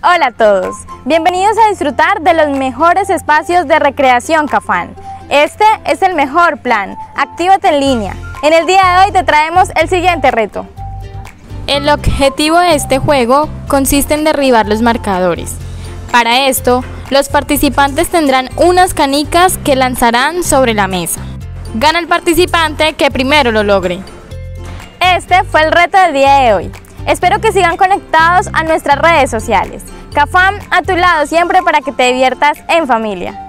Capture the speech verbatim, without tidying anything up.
Hola a todos, bienvenidos a disfrutar de los mejores espacios de recreación Cafam. Este es el mejor plan, actívate en línea. En el día de hoy te traemos el siguiente reto. El objetivo de este juego consiste en derribar los marcadores. Para esto, los participantes tendrán unas canicas que lanzarán sobre la mesa. Gana el participante que primero lo logre. Este fue el reto del día de hoy. Espero que sigan conectados a nuestras redes sociales. Cafam a tu lado siempre para que te diviertas en familia.